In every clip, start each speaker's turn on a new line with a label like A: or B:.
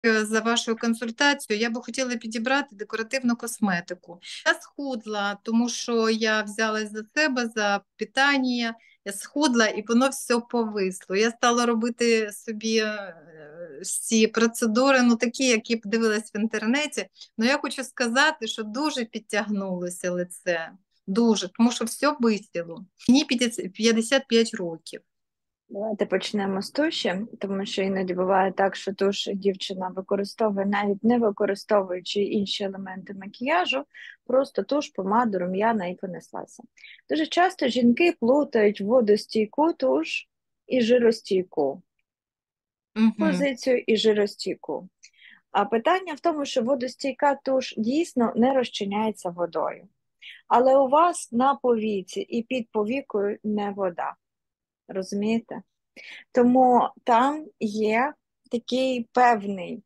A: за вашою консультацією. Я би хотіла підібрати декоративну косметику. Я схудла, тому що я взялась за себе, за питання, я схудла і воно все повисло. Я стала робити собі ці процедури, ну такі, які б дивилась в інтернеті. Ну я хочу сказати, що дуже підтягнулося лице. Дуже, тому що все висіло. Мені 55 років.
B: Давайте почнемо з туші, тому що іноді буває так, що туш дівчина використовує, навіть не використовуючи інші елементи макіяжу, просто туш, помаду, рум'яна і понеслася. Дуже часто жінки плутають водостійку туш і жиростійку,
A: Угу.
B: позицію і жиростійку. А питання в тому, що водостійка туш дійсно не розчиняється водою. Але у вас на повіці і під повікою не вода. Розумієте? Тому там є такий певний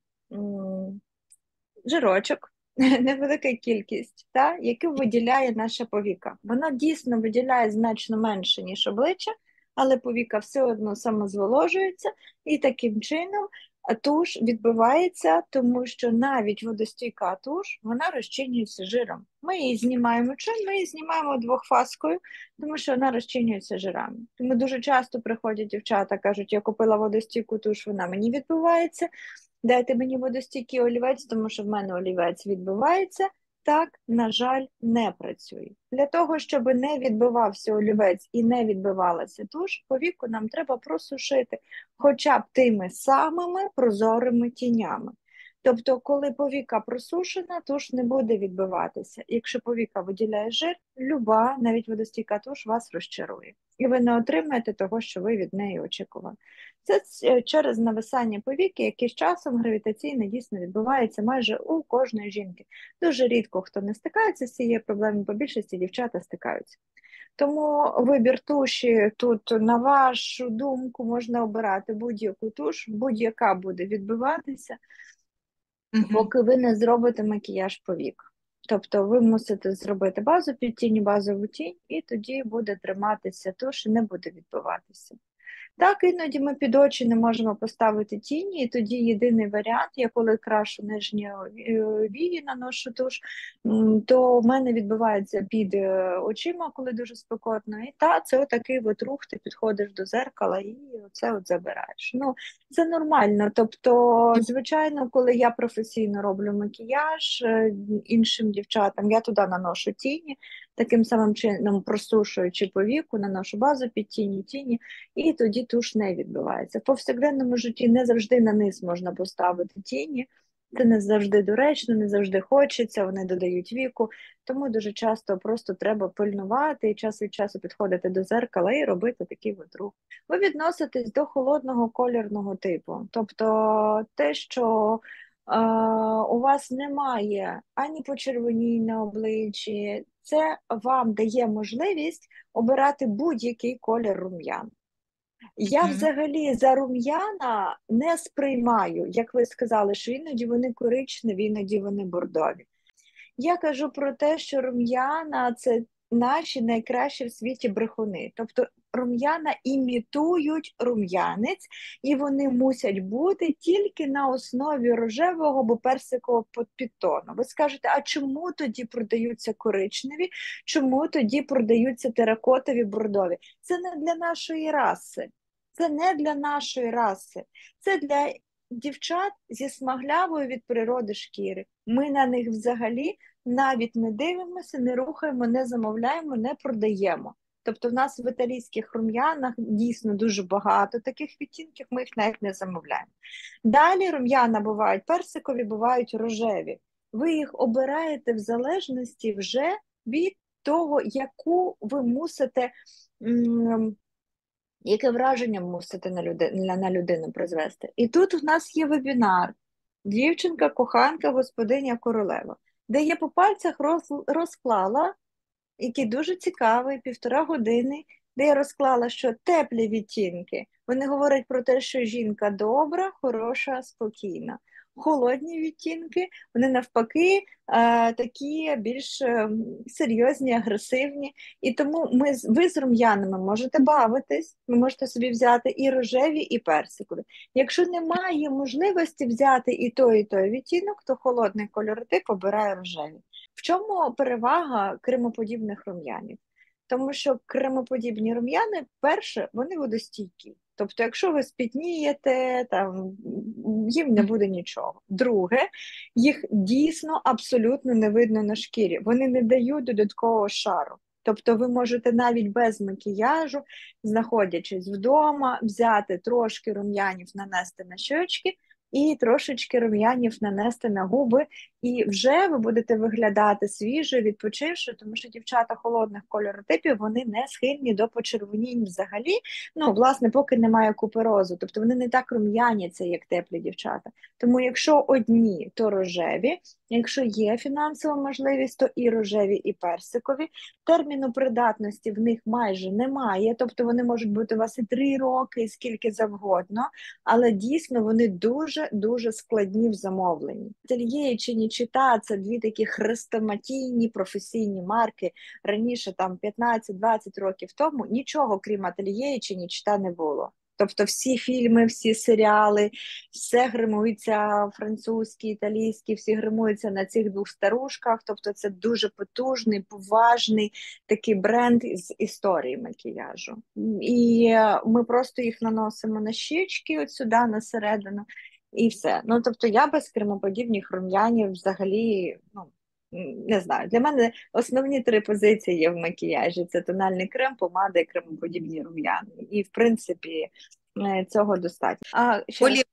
B: жирочок, невелика кількість, який виділяє наша повіка. Вона дійсно виділяє значно менше, ніж обличчя, але повіка все одно самозволожується, і таким чином туш відбивається, тому що навіть водостійка туш, вона розчинюється жиром. Ми її знімаємо чим? Ми її знімаємо двохфаскою, тому що вона розчинюється жирами. Тому дуже часто приходять дівчата, кажуть, я купила водостійку туш, вона мені відбивається, дайте мені водостійкий олівець, тому що в мене олівець відбивається. Так, на жаль, не працює. Для того, щоб не відбивався олівець і не відбивалася туш, повіку нам треба просушити хоча б тими самими прозорими тінями. Тобто, коли повіка просушена, туш не буде відбиватися. Якщо повіка виділяє жир, люба, навіть водостійка туш вас розчарує. І ви не отримаєте того, що ви від неї очікували. Це через нависання повіки, яке з часом гравітаційно дійсно відбувається майже у кожної жінки. Дуже рідко хто не стикається з цією проблемою, по більшості дівчата стикаються. Тому вибір туші тут, на вашу думку, можна обирати будь-яку туш, будь-яка буде відбиватися,
A: Угу.
B: поки ви не зробите макіяж повік. Тобто ви мусите зробити базу під тінь, базову тінь, і тоді буде триматися туш і не буде відбиватися. Так, іноді ми під очі не можемо поставити тіні, і тоді єдиний варіант, я коли крашу нижні вії, наношу туш, то в мене відбувається під очима, коли дуже спекотно. І це отакий от рух, ти підходиш до зеркала і оце от забираєш. Ну, це нормально. Тобто, звичайно, коли я професійно роблю макіяж іншим дівчатам, я туди наношу тіні, таким самим чином просушуючи повіку, наношу базу під тіні, і тоді туш не відбивається. В повсякденному житті не завжди на низ можна поставити тіні, це не завжди доречно, не завжди хочеться, вони додають віку, тому дуже часто просто треба пильнувати і час від часу підходити до зеркала і робити такий от рух. Ви відноситесь до холодного колірного типу, тобто те, що у вас немає ані почервонінь на обличчі, це вам дає можливість обирати будь-який колір рум'ян. Я
A: Угу.
B: взагалі за рум'яна не сприймаю, як ви сказали, що іноді вони коричневі, іноді вони бордові. Я кажу про те, що рум'яна це наші найкращі в світі брехуни. Тобто рум'яна імітують рум'янець, і вони мусять бути тільки на основі рожевого або персикового підтону. Ви скажете, а чому тоді продаються коричневі, чому тоді продаються теракотові, бордові? Це не для нашої раси. Це не для нашої раси. Це для дівчат зі смаглявою від природи шкіри. Ми на них взагалі навіть не дивимося, не рухаємо, не замовляємо, не продаємо. Тобто в нас в італійських рум'янах дійсно дуже багато таких відтінків, ми їх навіть не замовляємо. Далі рум'яна бувають персикові, бувають рожеві. Ви їх обираєте в залежності вже від того, яку ви мусите, яке враження мусите на людину призвести. І тут в нас є вебінар «Дівчинка, коханка, господиня, королева», де я по пальцях розклала, який дуже цікавий, 1,5 години, де я розклала, що теплі відтінки, вони говорять про те, що жінка добра, хороша, спокійна. холодні відтінки, вони навпаки такі більш серйозні, агресивні. І тому ви з рум'янами можете бавитись, ви можете собі взяти і рожеві, і персикові. Якщо немає можливості взяти і той відтінок, то холодний кольоротип обирає рожеві. В чому перевага кремоподібних рум'янів? Тому що кремоподібні рум'яни, перше, вони водостійкі. Тобто, якщо ви спітнієте, там їм не буде нічого. Друге, їх дійсно абсолютно не видно на шкірі. Вони не дають додаткового шару. Тобто ви можете навіть без макіяжу, знаходячись вдома, взяти трошки рум'янів, нанести на щочки і трошечки рум'янів нанести на губи, і вже ви будете виглядати свіжо, відпочивши, тому що дівчата холодних кольоротипів, вони не схильні до почервонінь взагалі, ну, власне, поки немає куперозу, тобто вони не так рум'яняться, як теплі дівчата. Тому якщо одні, то рожеві, якщо є фінансова можливість, то і рожеві, і персикові. Терміну придатності в них майже немає, тобто вони можуть бути у вас і 3 роки, і скільки завгодно, але дійсно вони дуже складні в замовленні. Ательє чи Нічита – це дві такі хрестоматійні професійні марки. Раніше, там 15-20 років тому, нічого крім Ательє чи Нічита не було. Тобто всі фільми, всі серіали, все гримується французькі, італійські, всі гримуються на цих двох старушках. Тобто це дуже потужний, поважний такий бренд з історії макіяжу. І ми просто їх наносимо на щічки, от сюди, на середину, і все. Ну, тобто я без кремоподібних рум'янів взагалі, ну, не знаю, для мене основні 3 позиції є в макіяжі: це тональний крем, помада і кремоподібні рум'яни. І, в принципі, цього достатньо. А ще раз,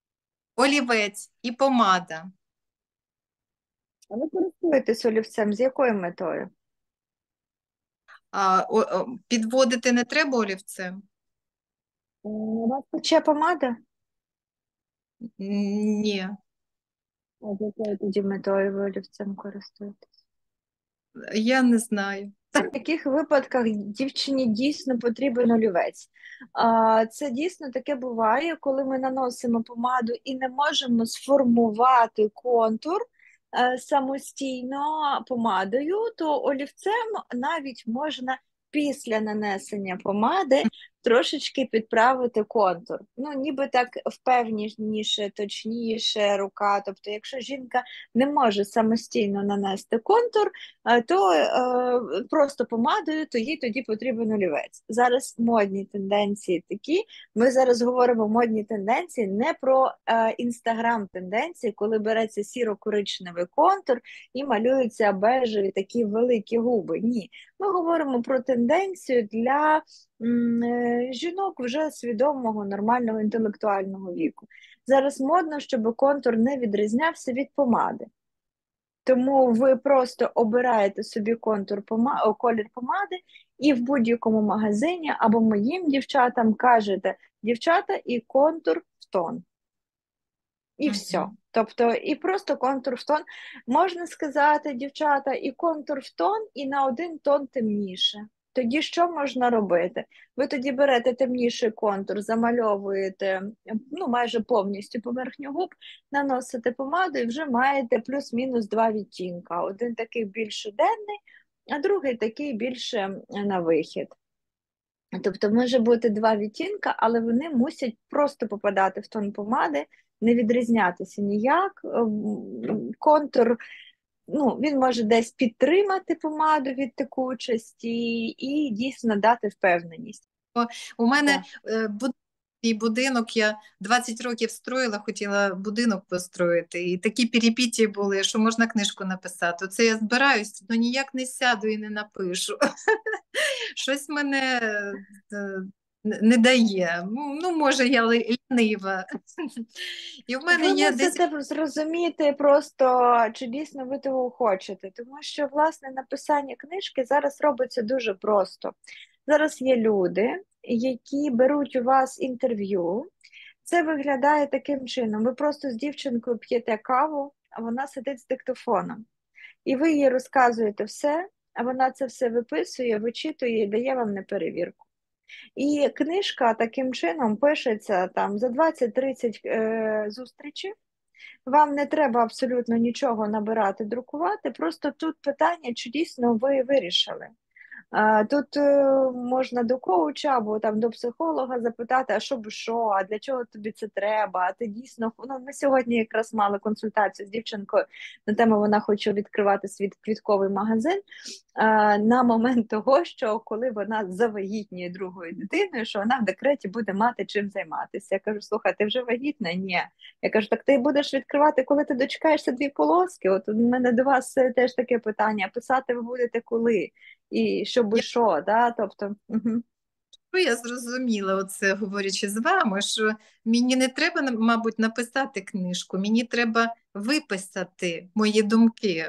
A: Олівець і помада.
B: а ви користуєтесь олівцем з якою метою?
A: Підводити не треба олівцем?
B: У вас тече помада?
A: Ні.
B: А з якою тоді метою ви олівцем користуєтесь?
A: Я не знаю.
B: В таких випадках дівчині дійсно потрібен олівець. Це дійсно таке буває, коли ми наносимо помаду і не можемо сформувати контур самостійно помадою, то олівцем навіть можна після нанесення помади трошечки підправити контур. Ну, ніби так впевненіше, точніше рука. Тобто, якщо жінка не може самостійно нанести контур, то просто помадою, то їй тоді потрібен олівець. Зараз модні тенденції такі. Ми зараз говоримо модні тенденції не про інстаграм-тенденції, коли береться сіро-коричневий контур і малюються бежеві такі великі губи. Ні. Ми говоримо про тенденцію для жінок вже свідомого, нормального, інтелектуального віку. Зараз модно, щоб контур не відрізнявся від помади. Тому ви просто обираєте собі колір помади і в будь-якому магазині або моїм дівчатам кажете: дівчата, і контур в тон. І все. Тобто, і просто контур в тон. Можна сказати, дівчата, і контур в тон, і на 1 тон темніше. Тоді що можна робити? Ви тоді берете темніший контур, замальовуєте майже повністю поверхню губ, наносите помаду і вже маєте плюс-мінус 2 відтінка. Один такий більш денний, а другий такий більше на вихід. Тобто може бути 2 відтінка, але вони мусять просто попадати в тон помади, не відрізнятися ніяк. Контур, він може десь підтримати помаду від текучості і дійсно дати впевненість.
A: У мене будинок, я 20 років строїла, хотіла будинок построїти, і такі перипетії були, що можна книжку написати. Оце я збираюсь, але ніяк не сяду і не напишу. Щось мене не дає. Може, я лінива. І в мене
B: ви
A: є
B: мусите зрозуміти просто, чи дійсно ви того хочете. Тому що, власне, написання книжки зараз робиться дуже просто. Зараз є люди, які беруть у вас інтерв'ю. Це виглядає таким чином. Ви просто з дівчинкою п'єте каву, а вона сидить з диктофоном. І ви їй розказуєте все, а вона це все виписує, вичитує і дає вам на перевірку. І книжка таким чином пишеться там за 20-30 зустрічей. Вам не треба абсолютно нічого набирати, друкувати, просто тут питання, чи дійсно ви вирішили. Тут можна до коуча або там до психолога запитати, а що, а для чого тобі це треба? А ти дійсно, ну, ми сьогодні якраз мали консультацію з дівчинкою на тему, вона хоче відкривати свій квітковий магазин на момент того, що коли вона завагітніє другою дитиною, що вона в декреті буде мати чим займатися. Я кажу, слухай, ти вже вагітна? Ні. Я кажу, так ти будеш відкривати, коли ти дочекаєшся 2 полоски? От у мене до вас теж таке питання. Писати ви будете коли? І щоб що, да? Тобто, угу.
A: Я зрозуміла, оце говорячи з вами, що мені не треба, мабуть, написати книжку, мені треба виписати мої думки,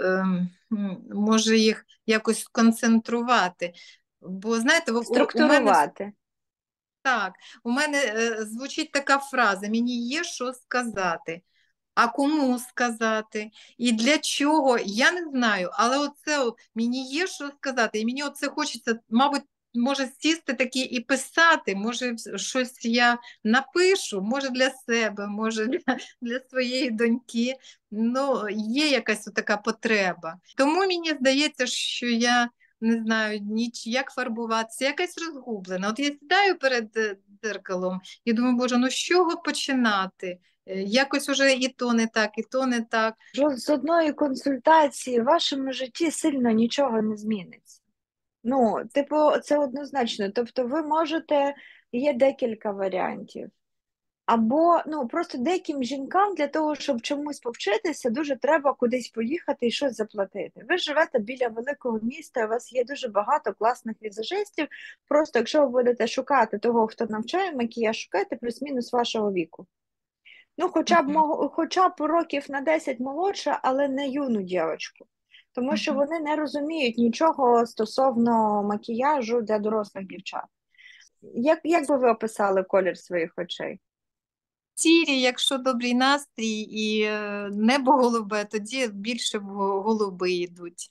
A: може їх якось сконцентрувати. Бо, знаєте, у мене
B: Структурувати.
A: так, у мене звучить така фраза: мені є що сказати. А кому сказати? І для чого? Я не знаю. Але мені є що сказати, і мені оце хочеться, мабуть, може сісти таки і писати, може щось я напишу, може для себе, може для своєї доньки. Ну, є якась така потреба. Тому мені здається, що я не знаю як фарбуватися, якась розгублена. От я сідаю перед дзеркалом і думаю, боже, ну з чого починати? Якось уже і то не так, і то не так.
B: З одної консультації в вашому житті сильно нічого не зміниться. Ну, типу, це однозначно. Тобто, ви можете, є декілька варіантів. Або, ну, просто деяким жінкам для того, щоб чомусь повчитися, дуже треба кудись поїхати і щось заплатити. Ви живете біля великого міста, у вас є дуже багато класних візажистів. Просто якщо ви будете шукати того, хто навчає макіяж, шукайте плюс-мінус вашого віку. Ну, хоча б років на 10 молодша, але не юну дівчинку. Тому що вони не розуміють нічого стосовно макіяжу для дорослих дівчат. Як би ви описали колір своїх очей?
A: Сірі, якщо добрий настрій і небо голубе, тоді більше в голуби йдуть.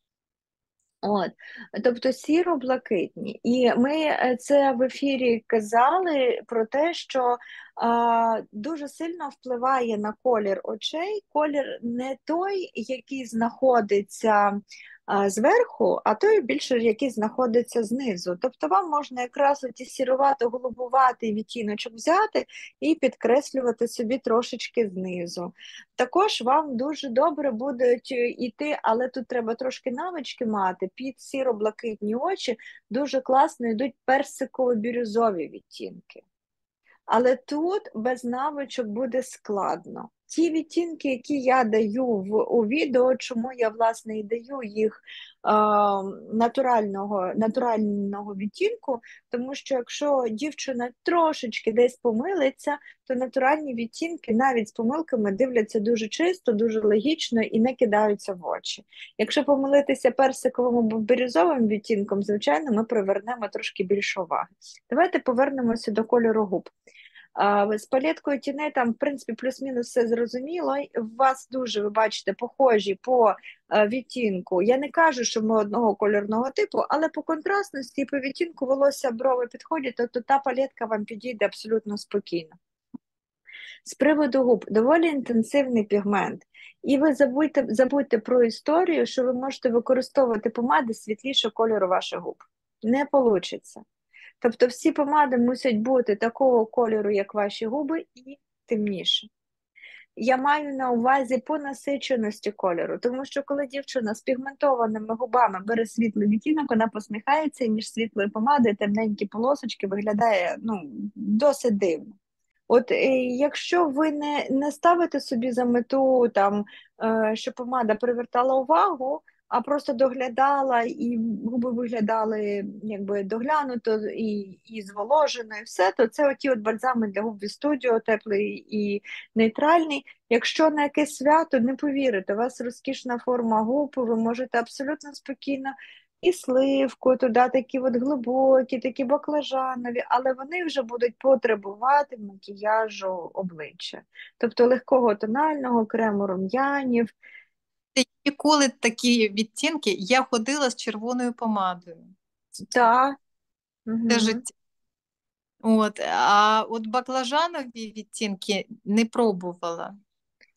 B: От, тобто сіро-блакитні. І ми це в ефірі казали про те, що дуже сильно впливає на колір очей. Колір не той, який знаходиться зверху, а той більше, який знаходиться знизу. Тобто вам можна якраз оті сірувато-голубуватий відтіночок взяти і підкреслювати собі трошечки знизу. Також вам дуже добре будуть йти, але тут треба трошки навички мати, під сіро-блакитні очі дуже класно йдуть персиково-бірюзові відтінки. Але тут без навичок буде складно. Ті відтінки, які я даю у відео, чому я, власне, і даю їх натурального відтінку, тому що якщо дівчина трошечки десь помилиться, то натуральні відтінки навіть з помилками дивляться дуже чисто, дуже логічно і не кидаються в очі. Якщо помилитися персиковим або бірюзовим відтінком, звичайно, ми привернемо трошки більше уваги. Давайте повернемося до кольору губ. З палеткою тіней там, в принципі, плюс-мінус все зрозуміло. У вас дуже, ви бачите, похожі по відтінку. Я не кажу, що ми одного кольорного типу, але по контрастності і по відтінку волосся, брови підходять, то та палетка вам підійде абсолютно спокійно. З приводу губ, доволі інтенсивний пігмент. І ви забудьте про історію, що ви можете використовувати помади світлішого кольору ваших губ. Не вийде. Тобто всі помади мусять бути такого кольору, як ваші губи, і темніше. Я маю на увазі по насиченості кольору, тому що коли дівчина з пігментованими губами бере світлий відтінок, вона посміхається, і між світлою помадою темненькі полосочки виглядає досить дивно. От якщо ви не ставите собі за мету, щоб помада привертала увагу, а просто доглядала, і губи виглядали якби доглянуто і зволожено, і все, то це оті бальзами для губ від студіо, теплий і нейтральний. Якщо на якесь свято, не повірите, у вас розкішна форма губ, ви можете абсолютно спокійно і сливку, туди такі глибокі, такі баклажанові, але вони вже будуть потребувати макіяжу обличчя. Тобто легкого тонального крему, рум'янів.
A: Ніколи такі відтінки я ходила з червоною помадою.
B: Так.
A: Це
B: Угу.
A: життя. А от баклажанові відтінки не пробувала.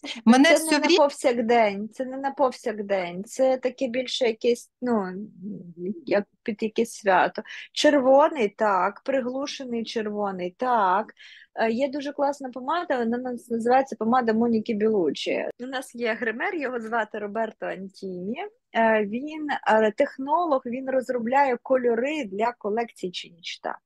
A: Мене
B: Це не
A: все
B: на
A: время
B: повсякдень, це не на повсякдень, це таке більше якесь, ну, як під якесь свято. Червоний, так, приглушений червоний, так. Є дуже класна помада, вона називається помада Моніки Білучі. У нас є гример, його звати Роберто Антіні. Він технолог, він розробляє кольори для колекції Чинічта.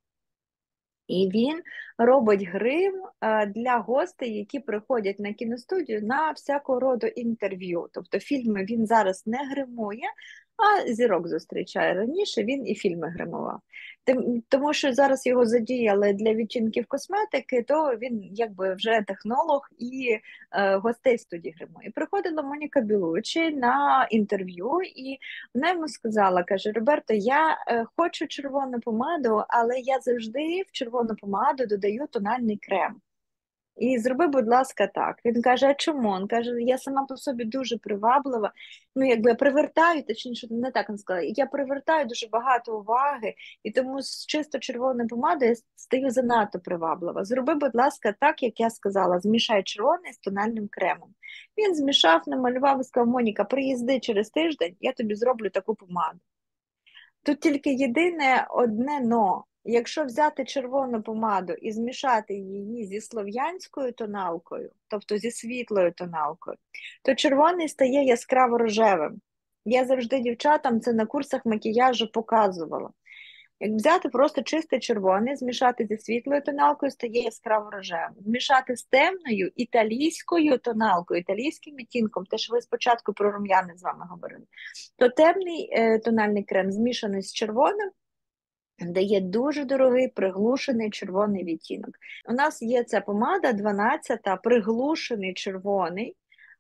B: І він робить грим для гостей, які приходять на кіностудію на всякого роду інтерв'ю. Тобто фільми він зараз не гримує, а зірок зустрічає. Раніше він і фільми гримував. Тому що зараз його задіяли для відтінків косметики, то він якби вже технолог і гостей студії гримує. Приходила Моніка Білучі на інтерв'ю, і вона йому сказала, каже: Роберто, я хочу червону помаду, але я завжди в червону помаду додаю тональний крем. І зроби, будь ласка, так. Він каже: а чому? Він каже: я сама по собі дуже приваблива, ну якби я привертаю, точніше, не так він сказав, я привертаю дуже багато уваги, і тому з чисто червоною помадою я стаю занадто приваблива. Зроби, будь ласка, так, як я сказала, змішай червоний з тональним кремом. Він змішав, намалював і сказав: Моніка, приїзди через тиждень, я тобі зроблю таку помаду. Тут тільки єдине одне но. Якщо взяти червону помаду і змішати її зі слов'янською тоналкою, тобто зі світлою тоналкою, то червоний стає яскраво рожевим. Я завжди дівчатам це на курсах макіяжу показувала. Як взяти просто чистий червоний, змішати зі світлою тоналкою, стає яскраво рожевим. Змішати з темною італійською тоналкою, італійським відтінком, те, що ви спочатку про рум'яни з вами говорили, то темний тональний крем змішаний з червоним дає дуже дорогий приглушений червоний відтінок. У нас є ця помада 12-та, приглушений червоний.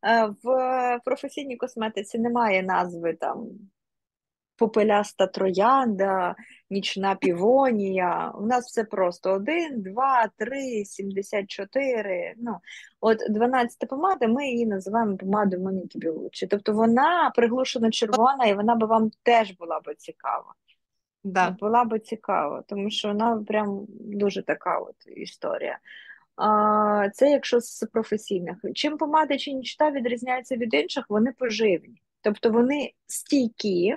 B: В професійній косметиці немає назви там попеляста троянда, нічна півонія. У нас все просто 1, 2, 3, 74. Ну, от 12-та помада, ми її називаємо помадою Моніки Білучі. Тобто вона приглушено червона, і вона би вам теж була би цікава.
A: да.
B: Була би цікава, тому що вона прям дуже така от історія. Це якщо з професійних. Чим помада чи нічта відрізняються від інших, вони поживні. Тобто вони стійкі,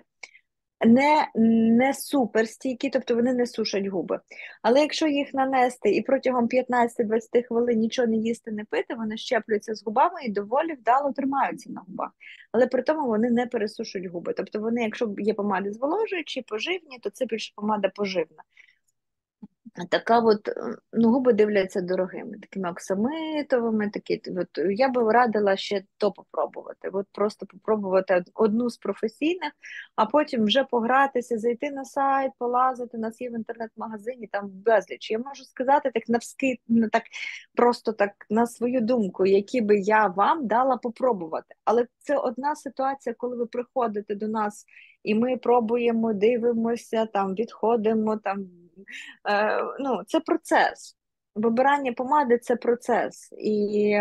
B: не супер стійкі, тобто вони не сушать губи. Але якщо їх нанести і протягом 15-20 хвилин нічого не їсти, не пити, вони щеплюються з губами і доволі вдало тримаються на губах. Але при тому вони не пересушують губи. Тобто вони, якщо є помади зволожуючі, поживні, то це більше помада поживна. Така от, ну, губи дивляться дорогими, такими оксамитовими, такі. От, я би радила ще то попробувати. От просто попробувати одну з професійних, а потім вже погратися, зайти на сайт, полазити, у нас є в інтернет-магазині, там безліч. Я можу сказати так навскид, ну, так, просто так на свою думку, які би я вам дала попробувати. Але це одна ситуація, коли ви приходите до нас, і ми пробуємо, дивимося, там, відходимо, там, ну, це процес. Вибирання помади – це процес. І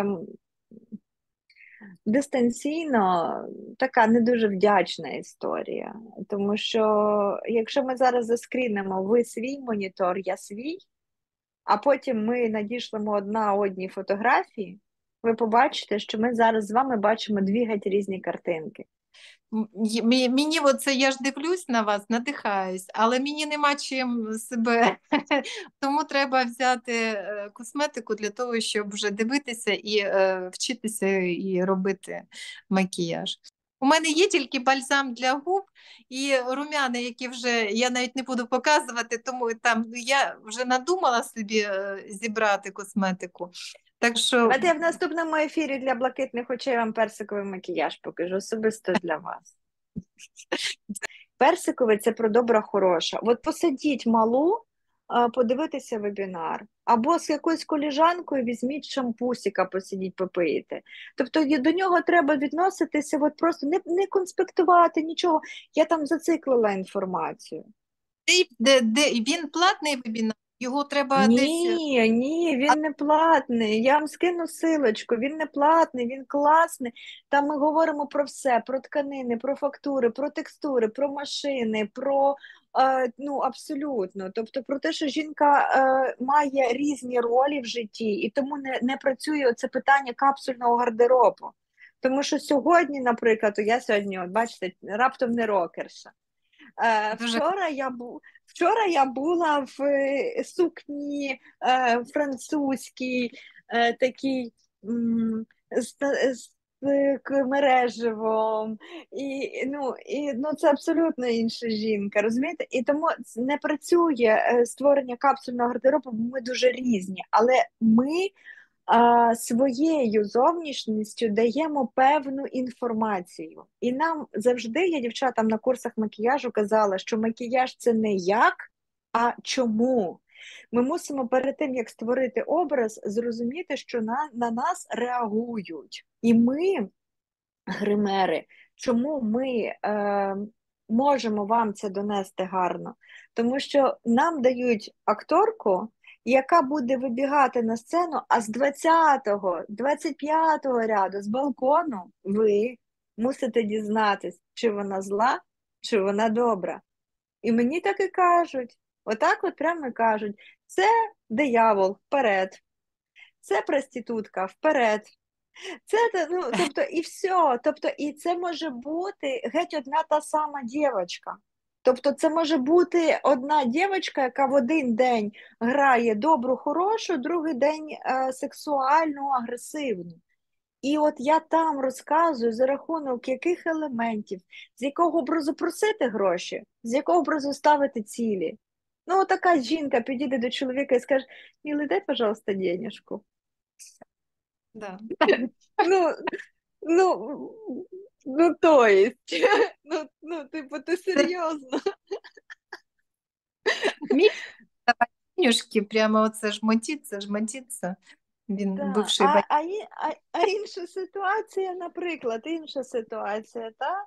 B: дистанційно така не дуже вдячна історія. Тому що якщо ми зараз заскрінемо ви свій монітор, я свій, а потім ми надішлемо одна одній фотографії, ви побачите, що ми зараз з вами бачимо дві геть різні картинки.
A: Мені оце, я ж дивлюсь на вас, надихаюсь, але мені нема чим себе, тому треба взяти косметику для того, щоб вже дивитися і вчитися і робити макіяж. У мене є тільки бальзам для губ і румяни, які вже я навіть не буду показувати, тому там я вже надумала собі зібрати косметику. Так що...
B: Давайте я в наступному ефірі для блакитних очей вам персиковий макіяж покажу, особисто для вас. Персиковий – це про добра хороша. От посадіть малу, подивитися вебінар. Або з якоюсь коліжанкою візьміть шампусіка, посидіть, попийте. Тобто до нього треба відноситися, от просто не конспектувати нічого. Я там зациклила інформацію.
A: Він платний вебінар Його треба десь.
B: Ні,
A: А,
B: він не платний. Я вам скину силочку, він не платний, він класний. Там ми говоримо про все: про тканини, про фактури, про текстури, про машини, про ну абсолютно. Тобто про те, що жінка має різні ролі в житті, і тому не працює це питання капсульного гардеробу. Тому що сьогодні, наприклад, я сьогодні, от бачите, раптом не рокерша.
A: дуже
B: Вчора я була в сукні французькій, такій з мереживом, і це абсолютно інша жінка, розумієте? І тому не працює створення капсульного гардеробу, бо ми дуже різні, але ми своєю зовнішністю даємо певну інформацію. І нам завжди, я дівчатам на курсах макіяжу казала, що макіяж це не як, а чому. Ми мусимо перед тим, як створити образ, зрозуміти, що на нас реагують. І ми, гримери, чому ми можемо вам це донести гарно? Тому що нам дають акторку, яка буде вибігати на сцену, а з 20-го, 25-го ряду, з балкону, ви мусите дізнатись, чи вона зла, чи вона добра. І мені так і кажуть, отак от прямо і кажуть, це диявол, вперед, це проститутка, вперед. Тобто, і все. Тобто, і це може бути геть одна та сама дівчинка. Тобто, це може бути одна дівчинка, яка в один день грає добру, хорошу, другий день сексуальну, агресивну. І от я там розказую, за рахунок яких елементів, з якого образу просити гроші, з якого образу ставити цілі. Ну, така жінка підійде до чоловіка і скаже: «Милий, дай, пожалуйста, денежку».
A: да.
B: Ну, ну, то есть, типу, ти серйозно?
A: Мій Ванюшки, прямо оце жмотіться. Він
B: Да.
A: бивший батько.
B: А інша ситуація, наприклад, та?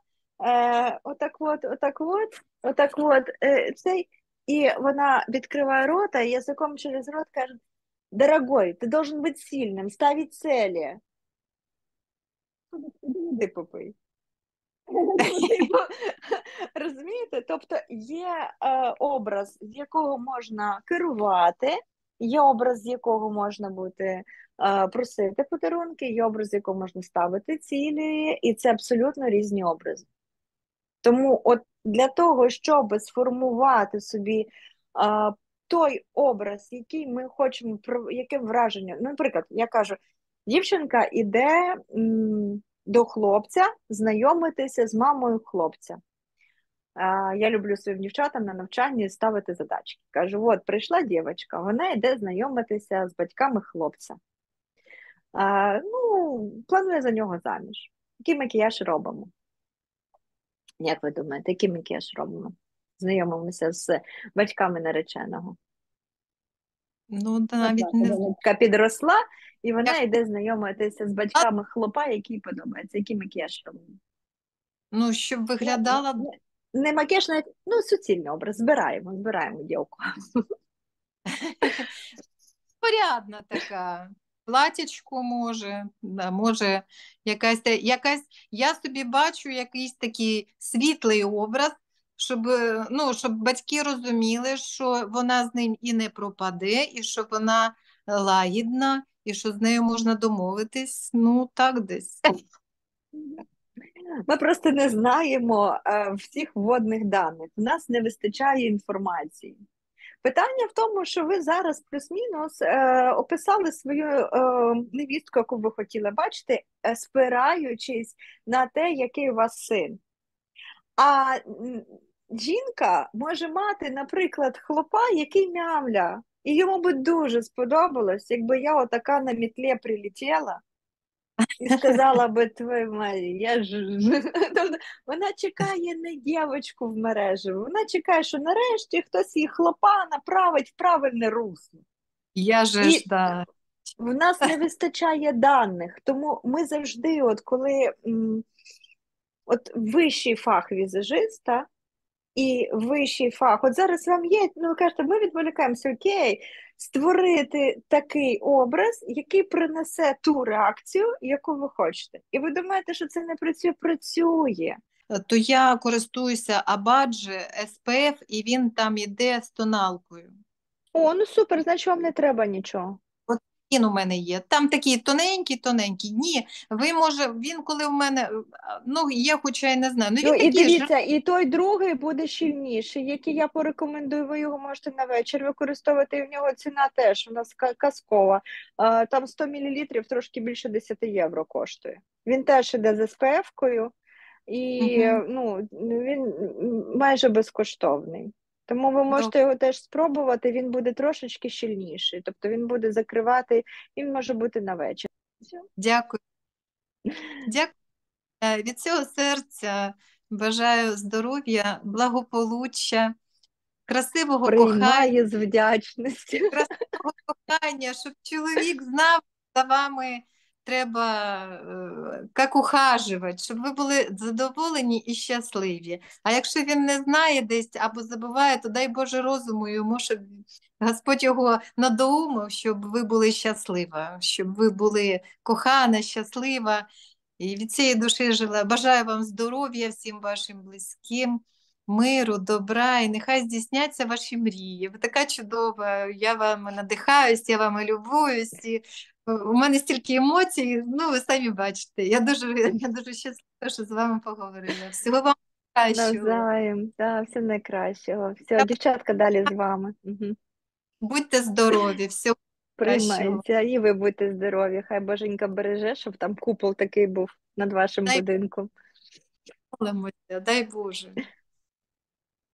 B: Цей, і вона відкриває рота, і язиком через рот каже: «Дорогой, ты должен быть сильным, ставить цели». Іди попий. Розумієте? Тобто є образ, з якого можна керувати, є образ, з якого можна бути просити подарунки, є образ, з якого можна ставити цілі, і це абсолютно різні образи. Тому от для того, щоб сформувати собі той образ, який ми хочемо, яке враження. Ну, наприклад, я кажу, дівчинка іде до хлопця знайомитися з мамою хлопця. Я люблю своїм дівчатам на навчанні ставити задачки. Кажу, от прийшла дівчинка, вона йде знайомитися з батьками хлопця. Планує за нього заміж. Який макіяж робимо? Як ви думаєте, який макіяж робимо? Знайомимося з батьками нареченого.
A: Ну, навіть не знаю.
B: Жінка підросла, і вона
A: Як-
B: йде знайомитися з батьками хлопа, який подобається. Який макіяж робимо?
A: Ну, щоб виглядала
B: Не макіяж, навіть, суцільний образ. Збираємо дівку.
A: порядна така. Платячко може, да, може якась, я собі бачу якийсь такий світлий образ, щоб батьки розуміли, що вона з ним і не пропаде, і що вона лагідна, і що з нею можна домовитись, ну так десь.
B: Ми просто не знаємо всіх вводних даних. У нас не вистачає інформації. Питання в тому, що ви зараз плюс-мінус описали свою невістку, яку ви хотіли бачити, спираючись на те, який у вас син. А жінка може мати, наприклад, хлопа, який мямля. І йому би дуже сподобалось, якби я отака на мітлі прилетіла і сказала би: твою Марі, Тобто вона чекає не дівчинку в мережі, вона чекає, що нарешті хтось її хлопа направить в правильне русло. І
A: Да.
B: в нас не вистачає даних, тому ми завжди, от коли вищий фах візажиста, і вищий фах. От зараз вам є, ну ви кажете, ми відволікаємося, окей, створити такий образ, який принесе ту реакцію, яку ви хочете. І ви думаєте, що це не працює? Працює.
A: То я користуюся Абаджі SPF, і він там іде з тоналкою.
B: О, ну супер, значить вам не треба нічого.
A: От він у мене є. Там такий тоненький, тоненький. Ні, ви може, він коли у мене, ну я хоча й не знаю. Ну
B: Ну
A: він
B: і
A: такий ж.
B: дивіться, і той другий буде щільніший, який я порекомендую, ви його можете на вечір використовувати, і в нього ціна теж у нас казкова. Там 100 мл трошки більше 10 євро коштує. Він теж іде з SPF-кою, і
A: Угу.
B: ну, він майже безкоштовний. Тому ви можете його теж спробувати, він буде трошечки щільніший, тобто він буде закривати, він може бути на вечір.
A: Дякую. Дякую. Від цього серця бажаю здоров'я, благополуччя, красивого кохання,
B: Приймає з вдячністю.
A: красивого кохання, щоб чоловік знав, за вами треба як ухажувати, щоб ви були задоволені і щасливі. А якщо він не знає десь або забуває, то дай Боже розуму йому, щоб Господь його надоумив, щоб ви були щаслива, щоб ви були кохана, щаслива. І від цієї душі жила. Бажаю вам здоров'я, всім вашим близьким, миру, добра, і нехай здійсняться ваші мрії. Ви така чудова, я вами надихаюсь, я вами любуюсь. І у мене стільки емоцій, ну ви самі бачите. Я дуже щаслива, що з вами поговорила. Всього вам кращого.
B: Навзаєм, да, все найкращого. Все, дівчатка, далі з вами.
A: Будьте здорові, всього кращого.
B: Приймається. І ви будьте здорові. Хай Боженька береже, щоб там купол такий був над вашим
A: Дай
B: будинком.
A: молимося, дай Боже.